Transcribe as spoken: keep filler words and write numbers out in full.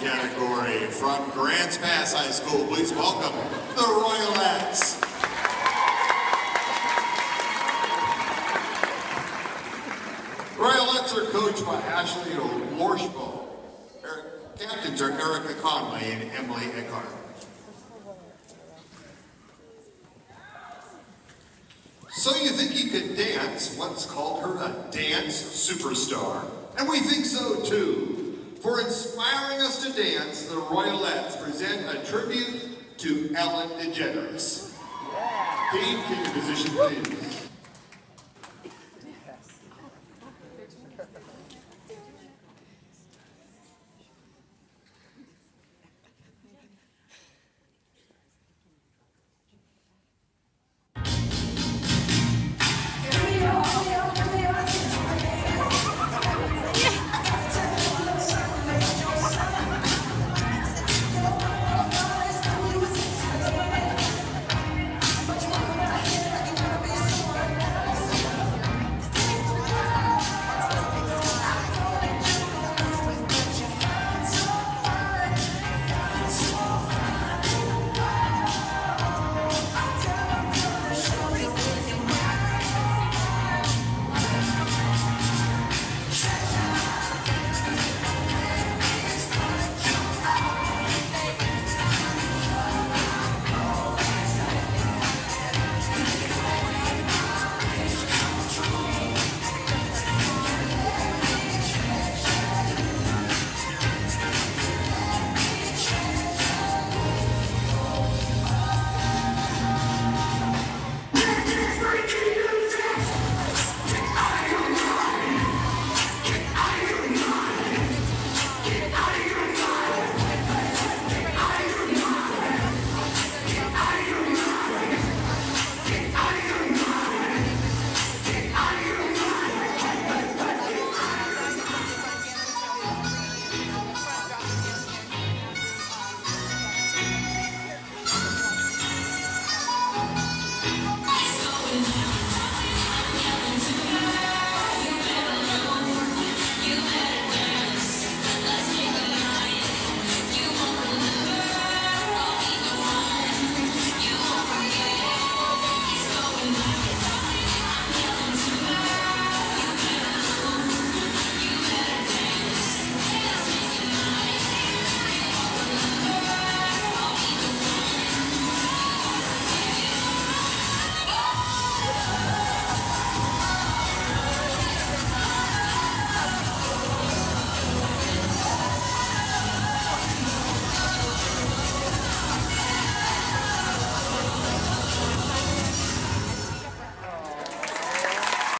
category from Grants Pass High School. Please welcome the Royalettes. Royalettes are coached by Ashley Lorschbo. Captains are Erica Conway and Emily Eckhart. So you think you could dance? Once called her a dance superstar. And we think so too. For inspiring us to dance, the Royalettes present a tribute to Ellen DeGeneres. Dean, can you position please?